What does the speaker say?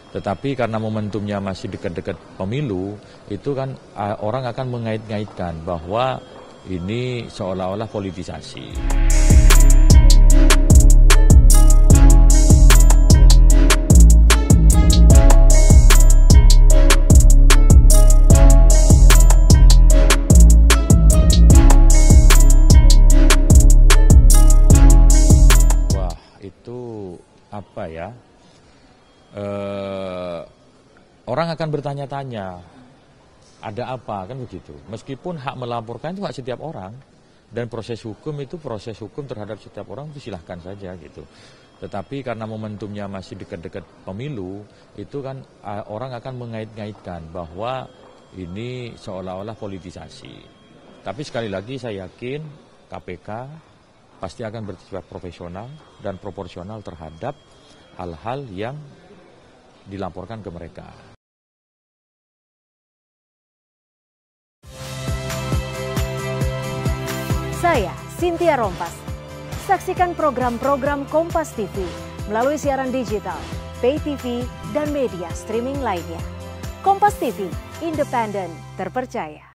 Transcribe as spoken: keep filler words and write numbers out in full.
Tetapi karena momentumnya masih dekat-dekat pemilu, itu kan uh, orang akan mengait-ngaitkan bahwa ini seolah-olah politisasi. Wah, itu apa ya? Uh, orang akan bertanya-tanya, ada apa kan begitu. Meskipun hak melaporkan itu hak setiap orang dan proses hukum itu proses hukum terhadap setiap orang itu silahkan saja gitu. Tetapi karena momentumnya masih dekat-dekat pemilu, itu kan uh, orang akan mengait-ngaitkan bahwa ini seolah-olah politisasi. Tapi sekali lagi saya yakin K P K pasti akan bersifat profesional dan proporsional terhadap hal-hal yang dilaporkan ke mereka. Saya Cynthia Rompas. Saksikan program-program Kompas T V melalui siaran digital, pay T V, dan media streaming lainnya. Kompas T V, independen, terpercaya.